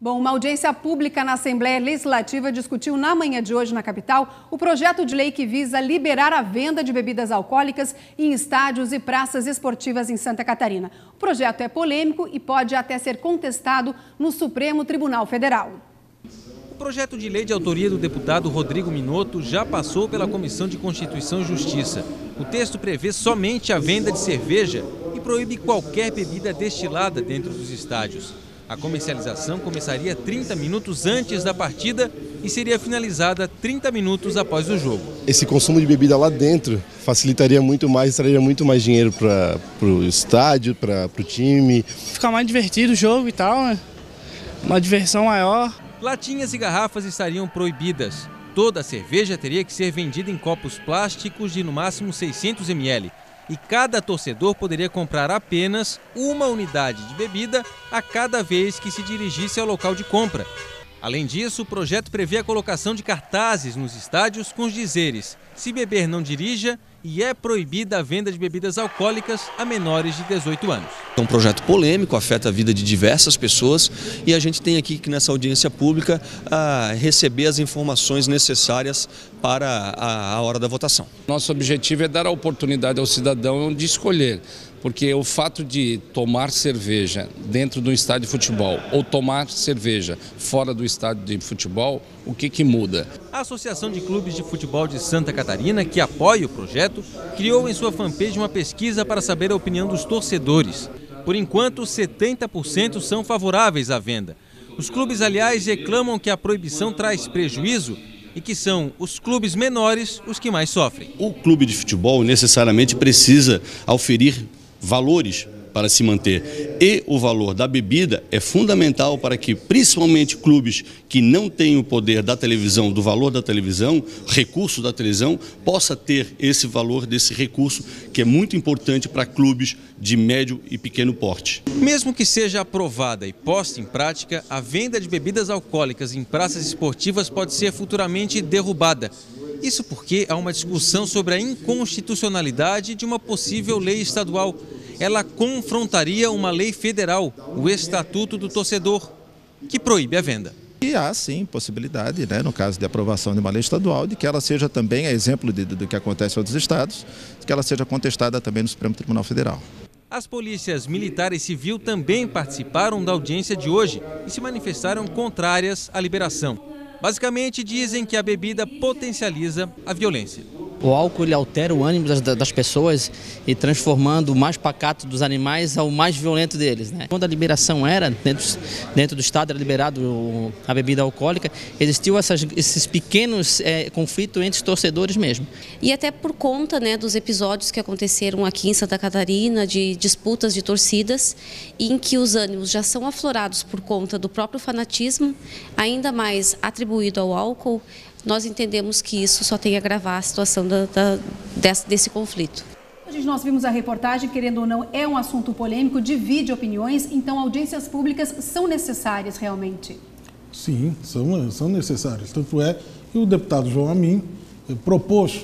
Bom, uma audiência pública na Assembleia Legislativa discutiu na manhã de hoje na capital o projeto de lei que visa liberar a venda de bebidas alcoólicas em estádios e praças esportivas em Santa Catarina. O projeto é polêmico e pode até ser contestado no Supremo Tribunal Federal. O projeto de lei de autoria do deputado Rodrigo Minotto já passou pela Comissão de Constituição e Justiça. O texto prevê somente a venda de cerveja e proíbe qualquer bebida destilada dentro dos estádios. A comercialização começaria 30 minutos antes da partida e seria finalizada 30 minutos após o jogo. Esse consumo de bebida lá dentro facilitaria muito mais, traria muito mais dinheiro para o estádio, para o time. Ficar mais divertido o jogo e tal, né? Uma diversão maior. Latinhas e garrafas estariam proibidas. Toda a cerveja teria que ser vendida em copos plásticos de no máximo 600 ml. E cada torcedor poderia comprar apenas uma unidade de bebida a cada vez que se dirigisse ao local de compra. Além disso, o projeto prevê a colocação de cartazes nos estádios com os dizeres: se beber não dirija, e é proibida a venda de bebidas alcoólicas a menores de 18 anos. É um projeto polêmico, afeta a vida de diversas pessoas e a gente tem aqui nessa audiência pública a receber as informações necessárias para a hora da votação. Nosso objetivo é dar a oportunidade ao cidadão de escolher, porque o fato de tomar cerveja dentro do estádio de futebol ou tomar cerveja fora do estádio de futebol, o que muda? A Associação de Clubes de Futebol de Santa Catarina, que apoia o projeto, criou em sua fanpage uma pesquisa para saber a opinião dos torcedores. Por enquanto, 70% são favoráveis à venda. Os clubes, aliás, reclamam que a proibição traz prejuízo e que são os clubes menores os que mais sofrem. O clube de futebol necessariamente precisa auferir valores para se manter, e o valor da bebida é fundamental para que, principalmente clubes que não têm o poder da televisão, do valor da televisão, recurso da televisão, possa ter esse valor desse recurso, que é muito importante para clubes de médio e pequeno porte. Mesmo que seja aprovada e posta em prática, a venda de bebidas alcoólicas em praças esportivas pode ser futuramente derrubada. Isso porque há uma discussão sobre a inconstitucionalidade de uma possível lei estadual. Ela confrontaria uma lei federal, o Estatuto do Torcedor, que proíbe a venda. E há sim possibilidade, né, no caso de aprovação de uma lei estadual, de que ela seja também, a exemplo do que acontece em outros estados, de que ela seja contestada também no Supremo Tribunal Federal. As polícias militar e civil também participaram da audiência de hoje e se manifestaram contrárias à liberação. Basicamente dizem que a bebida potencializa a violência. O álcool ele altera o ânimo das pessoas e transformando o mais pacato dos animais ao mais violento deles, né? Quando a liberação era, dentro do estado era liberado a bebida alcoólica, existiu esses pequenos conflitos entre os torcedores mesmo. E até por conta, né, dos episódios que aconteceram aqui em Santa Catarina, de disputas de torcidas, em que os ânimos já são aflorados por conta do próprio fanatismo, ainda mais atribuído ao álcool, nós entendemos que isso só tem a agravar a situação desse conflito. Hoje nós vimos a reportagem, querendo ou não, é um assunto polêmico, divide opiniões, então audiências públicas são necessárias realmente? Sim, são necessárias. Tanto é que o deputado João Amin propôs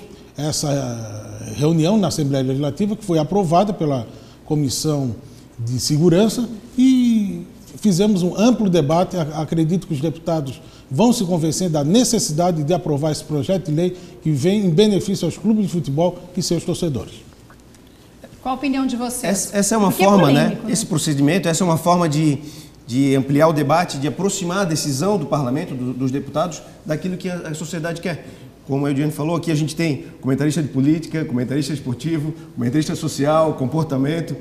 essa reunião na Assembleia Legislativa, que foi aprovada pela Comissão de Segurança, e fizemos um amplo debate. Acredito que os deputados vão se convencer da necessidade de aprovar esse projeto de lei que vem em benefício aos clubes de futebol e seus torcedores. Qual a opinião de vocês? Essa é uma forma, né? Esse procedimento, essa é uma forma de ampliar o debate, de aproximar a decisão do parlamento, dos deputados, daquilo que a sociedade quer. Como a Ediane falou, aqui a gente tem comentarista de política, comentarista esportivo, comentarista social, comportamento.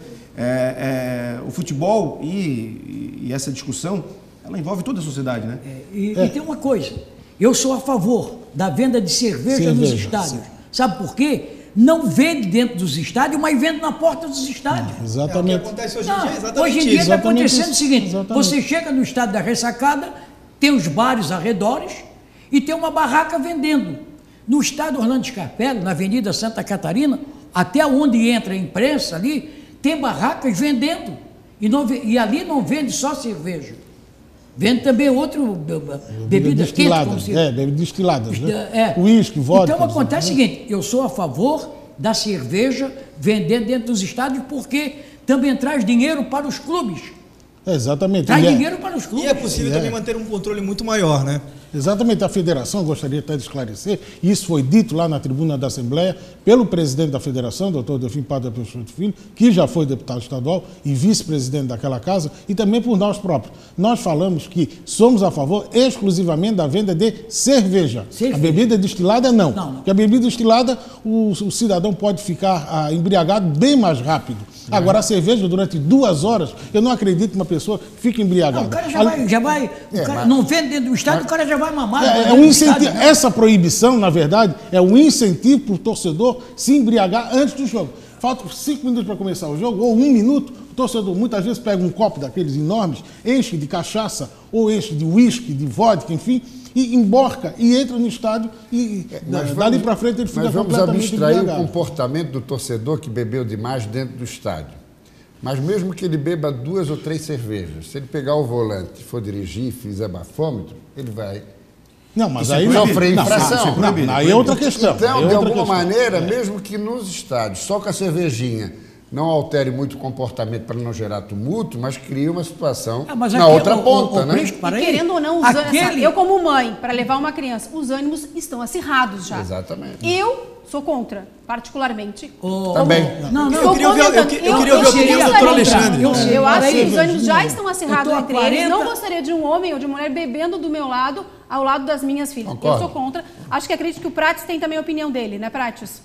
O futebol e essa discussão, ela envolve toda a sociedade, né? E tem uma coisa, eu sou a favor da venda de cerveja nos estádios. Sabe por quê? Não vende dentro dos estádios, mas vende na porta dos estádios. Exatamente. O que acontece hoje em dia, exatamente. Hoje em dia está acontecendo o seguinte, você chega no estádio da Ressacada, tem os bares arredores e tem uma barraca vendendo. No estádio Orlando Scarpelli, na Avenida Santa Catarina, até onde entra a imprensa ali, tem barracas vendendo. E ali não vende só cerveja. Vende também bebidas quentes. Bebidas destiladas, né? Uísque, vodka. Então acontece o seguinte, eu sou a favor da cerveja vendendo dentro dos estádios porque também traz dinheiro para os clubes. Exatamente. Traz dinheiro para os clubes. E é possível também manter um controle muito maior, né? Exatamente, a federação, gostaria até de esclarecer, isso foi dito lá na tribuna da Assembleia pelo presidente da federação, doutor Delfim Padre Peixoto Filho, que já foi deputado estadual e vice-presidente daquela casa, e também por nós próprios. Nós falamos que somos a favor exclusivamente da venda de cerveja. A bebida destilada, não. Porque a bebida destilada, o cidadão pode ficar embriagado bem mais rápido. Agora, a cerveja, durante 2 horas, eu não acredito que uma pessoa fique embriagada. Não, o cara já vai não vende dentro do estádio, o cara já vai mamar. Essa proibição, na verdade, é um incentivo para o torcedor se embriagar antes do jogo. Faltam 5 minutos para começar o jogo, ou 1 minuto, o torcedor muitas vezes pega um copo daqueles enormes, enche de cachaça, ou enche de uísque, de vodka, enfim, e emborca e entra no estádio e dali para frente ele fica completamente embriagado. Vamos abstrair o comportamento do torcedor que bebeu demais dentro do estádio. Mas mesmo que ele beba 2 ou 3 cervejas, se ele pegar o volante, for dirigir, fizer bafômetro, ele vai sofrer infração. Aí é outra questão. Então, de alguma maneira, mesmo que nos estádios, só com a cervejinha, não altere muito o comportamento para não gerar tumulto, mas cria uma situação na outra ponta, né? E querendo ou não, eu como mãe, para levar uma criança, os ânimos estão acirrados já. Exatamente. Eu sou contra, particularmente. Também. Eu queria ouvir a opinião do doutor Alexandre. Eu acho que os ânimos já estão acirrados entre eles. Não gostaria de um homem ou de mulher bebendo do meu lado, ao lado das minhas filhas. Concordo. Eu sou contra. Acho que acredito que o Prates tem também a opinião dele, né, Prates?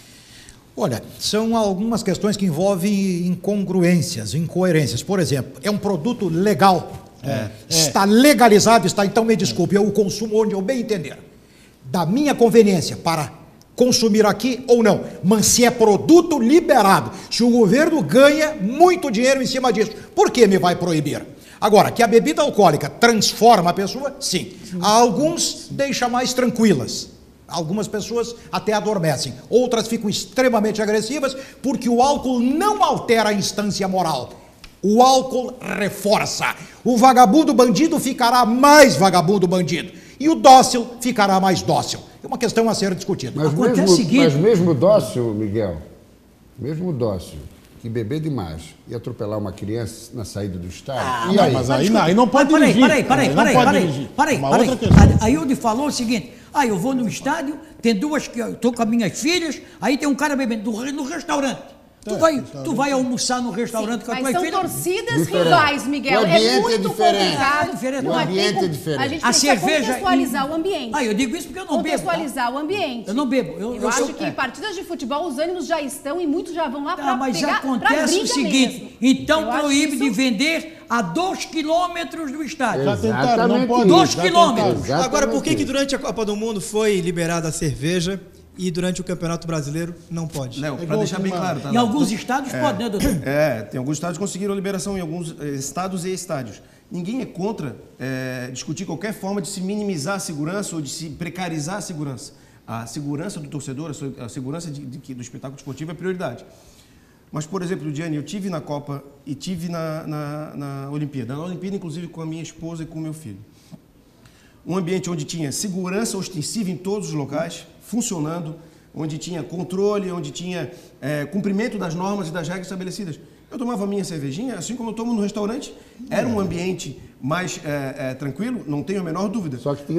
Olha, são algumas questões que envolvem incongruências, incoerências. Por exemplo, é um produto legal, está legalizado, então me desculpe, eu o consumo onde eu bem entender. Da minha conveniência para consumir aqui ou não, mas se é produto liberado, se o governo ganha muito dinheiro em cima disso, por que me vai proibir? Agora, que a bebida alcoólica transforma a pessoa, sim. Alguns deixa mais tranquilas. Algumas pessoas até adormecem, outras ficam extremamente agressivas porque o álcool não altera a instância moral. O álcool reforça. O vagabundo bandido ficará mais vagabundo bandido e o dócil ficará mais dócil. É uma questão a ser discutida. Mas mesmo dócil, Miguel, mesmo dócil, que beber demais e atropelar uma criança na saída do estádio. E aí? Mas aí não pode dirigir. Peraí. Aí onde falou o seguinte: eu vou no estádio, tem 2 que eu estou com as minhas filhas, aí tem um cara bebendo no restaurante. Tu vai almoçar no restaurante com a tua filha? Mas são torcidas rivais, Miguel. É muito complicado. O ambiente é diferente. A gente precisa contextualizar o ambiente. Eu digo isso porque eu não bebo. Contextualizar o ambiente. Eu não bebo. Eu acho que em partidas de futebol os ânimos já estão e muitos já vão lá para mas pegar, acontece o seguinte, então proíbe de vender a 2 quilômetros do estádio. Já tentaram, não pode. 2 quilômetros. Agora, por que durante a Copa do Mundo foi liberada a cerveja e durante o Campeonato Brasileiro não pode? Não, para deixar bem claro. Tá, em alguns estados pode, né, doutor? Tem alguns estados que conseguiram liberação em alguns estados e estádios. Ninguém é contra discutir qualquer forma de se minimizar a segurança ou de se precarizar a segurança. A segurança do torcedor, a segurança do espetáculo esportivo é prioridade. Mas, por exemplo, Diane, eu tive na Copa e tive na Olimpíada. Na Olimpíada, inclusive, com a minha esposa e com o meu filho. Um ambiente onde tinha segurança ostensiva em todos os locais, funcionando, onde tinha controle, onde tinha cumprimento das normas e das regras estabelecidas. Eu tomava a minha cervejinha, assim como eu tomo no restaurante. Era um ambiente mais tranquilo, não tenho a menor dúvida. Só que tinha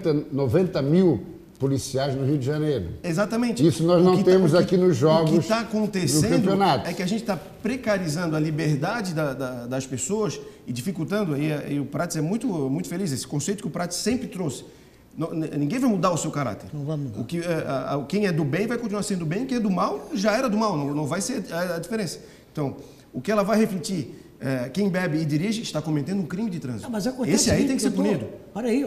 90 mil policiais no Rio de Janeiro. Exatamente. Isso nós não temos aqui nos jogos. O que está acontecendo é que a gente está precarizando a liberdade das pessoas e dificultando, e o Prates é muito, muito feliz, esse conceito que o Prates sempre trouxe. Ninguém vai mudar o seu caráter. Não vai mudar. Quem é do bem vai continuar sendo do bem, quem é do mal já era do mal, não vai ser a diferença. Então, o que ela vai refletir, quem bebe e dirige está cometendo um crime de trânsito. Mas acontece esse aí tem que ser punido. Olha aí,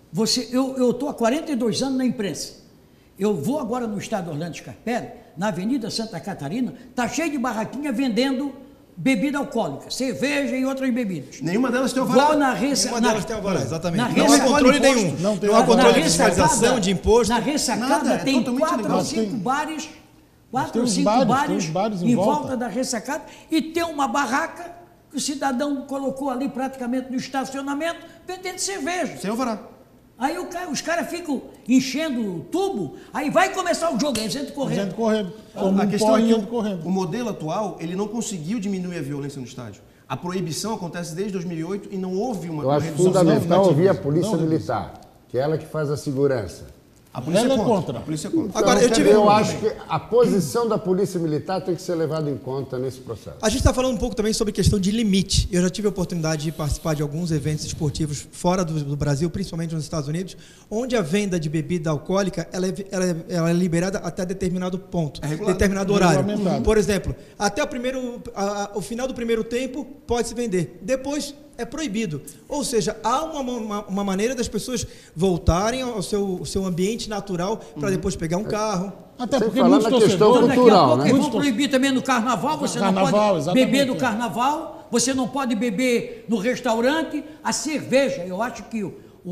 eu estou há 42 anos na imprensa. Eu vou agora no estado Orlando Scarpelli, na Avenida Santa Catarina, está cheio de barraquinha vendendo bebida alcoólica, cerveja e outras bebidas. Nenhuma delas tem alvará. Nenhuma delas tem alvará, exatamente. Não há controle nenhum. Não há controle de fiscalização, de imposto. Na ressacada tem 4 ou 5 bares, 4 ou 5 bares em volta da ressacada, e tem uma barraca que o cidadão colocou ali praticamente no estacionamento, vendendo cerveja. Sem alvará. Aí os caras ficam enchendo o tubo, aí vai começar o jogo, eles entram correndo. A questão é que o modelo atual, ele não conseguiu diminuir a violência no estádio. A proibição acontece desde 2008 e não houve uma redução. Eu acho fundamental ouvir a Polícia Militar, que é ela que faz a segurança. A polícia é contra. A polícia é contra. Então, agora, eu acho que a posição da Polícia Militar tem que ser levada em conta nesse processo. A gente está falando um pouco também sobre questão de limite. Eu já tive a oportunidade de participar de alguns eventos esportivos fora do Brasil, principalmente nos Estados Unidos, onde a venda de bebida alcoólica ela é liberada até determinado ponto, determinado horário. Por exemplo, até o final do primeiro tempo pode-se vender. Depois é proibido. Ou seja, há uma maneira das pessoas voltarem ao seu ambiente natural para depois pegar um carro. Até porque muitos torcedores... Daqui a pouco eles vão proibir também no carnaval, você não pode beber no carnaval, você não pode beber no restaurante. A cerveja, eu acho que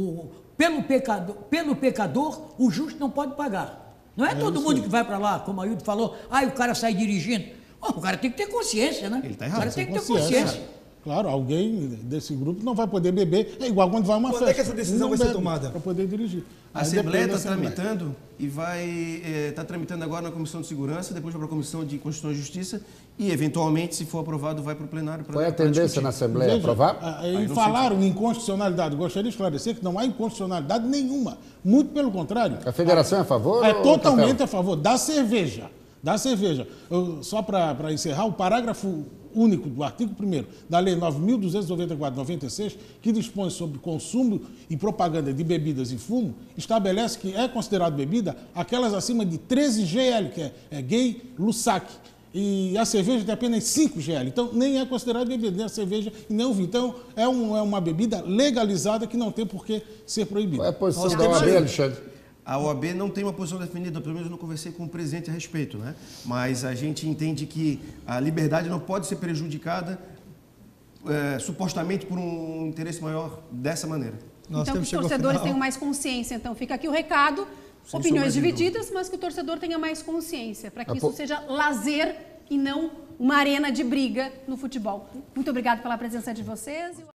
pelo pecador, o justo não pode pagar. Não é todo mundo que vai para lá, como a Ailton falou, o cara sai dirigindo. O cara tem que ter consciência, né? Ele está errado. O cara tem que ter consciência. Claro, alguém desse grupo não vai poder beber. É igual quando vai uma festa. Quando é que essa decisão vai ser tomada? Para poder dirigir. A Assembleia está tramitando e está tramitando agora na Comissão de Segurança, depois vai para a Comissão de Constituição e Justiça e, eventualmente, se for aprovado, vai para o plenário. Qual é a tendência na Assembleia? Aprovar? Falaram em inconstitucionalidade. Gostaria de esclarecer que não há inconstitucionalidade nenhuma. Muito pelo contrário. A federação é a favor? É totalmente a favor da cerveja. Só para encerrar, o parágrafo único do artigo 1º da Lei 9.294/96, que dispõe sobre consumo e propaganda de bebidas e fumo, estabelece que é considerado bebida aquelas acima de 13 GL, que é gay, Lussac, e a cerveja tem apenas 5 GL. Então, nem é considerado bebida, nem a cerveja e nem o vinho. Então, é uma bebida legalizada que não tem por que ser proibida. Qual é a posição da OAB, Alexandre? A OAB não tem uma posição definida, pelo menos eu não conversei com o presidente a respeito, né? Mas a gente entende que a liberdade não pode ser prejudicada supostamente por um interesse maior dessa maneira. Então que os torcedores tenham mais consciência. Então fica aqui o recado, opiniões divididas, mas que o torcedor tenha mais consciência, para que isso seja lazer e não uma arena de briga no futebol. Muito obrigada pela presença de vocês.